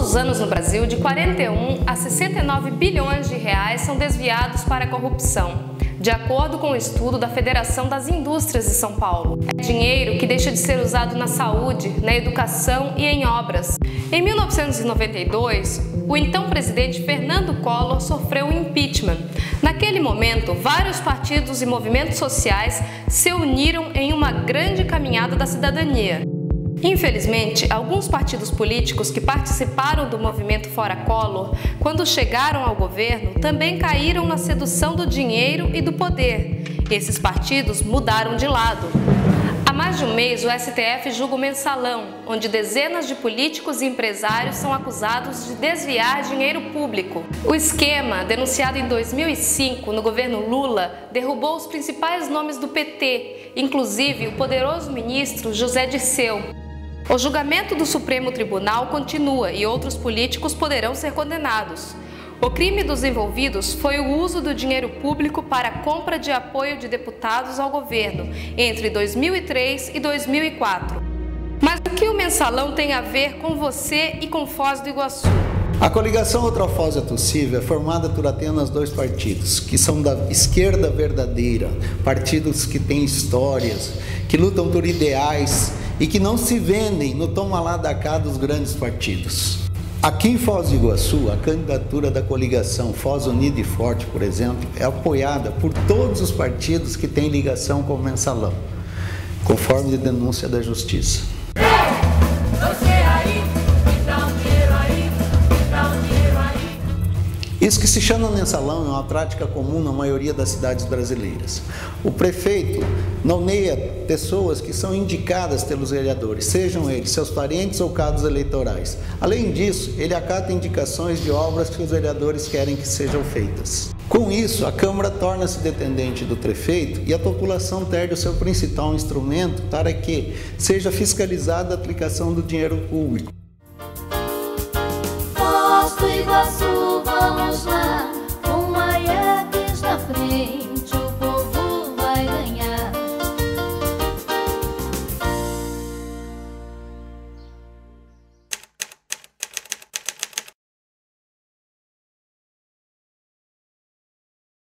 os anos no Brasil, de 41 a 69 bilhões de reais são desviados para a corrupção, de acordo com o estudo da Federação das Indústrias de São Paulo. É dinheiro que deixa de ser usado na saúde, na educação e em obras. Em 1992, o então presidente Fernando Collor sofreu um impeachment. Naquele momento, vários partidos e movimentos sociais se uniram em uma grande caminhada da cidadania. Infelizmente, alguns partidos políticos que participaram do movimento Fora Collor, quando chegaram ao governo, também caíram na sedução do dinheiro e do poder. Esses partidos mudaram de lado. Há mais de um mês, o STF julga o Mensalão, onde dezenas de políticos e empresários são acusados de desviar dinheiro público. O esquema, denunciado em 2005 no governo Lula, derrubou os principais nomes do PT, inclusive o poderoso ministro José Dirceu. O julgamento do Supremo Tribunal continua e outros políticos poderão ser condenados. O crime dos envolvidos foi o uso do dinheiro público para a compra de apoio de deputados ao governo entre 2003 e 2004. Mas o que o Mensalão tem a ver com você e com Foz do Iguaçu? A coligação Outra Foz é Possível é formada por apenas dois partidos, que são da esquerda verdadeira, partidos que têm histórias, que lutam por ideais e que não se vendem no toma lá da cá dos grandes partidos. Aqui em Foz do Iguaçu, a candidatura da coligação Foz Unida e Forte, por exemplo, é apoiada por todos os partidos que têm ligação com o Mensalão, conforme a denúncia da Justiça. Isso que se chama mensalão é uma prática comum na maioria das cidades brasileiras. O prefeito nomeia pessoas que são indicadas pelos vereadores, sejam eles seus parentes ou cabos eleitorais. Além disso, ele acata indicações de obras que os vereadores querem que sejam feitas. Com isso, a Câmara torna-se dependente do prefeito e a população perde o seu principal instrumento para que seja fiscalizada a aplicação do dinheiro público. Foz do Iguaçu, vamos lá.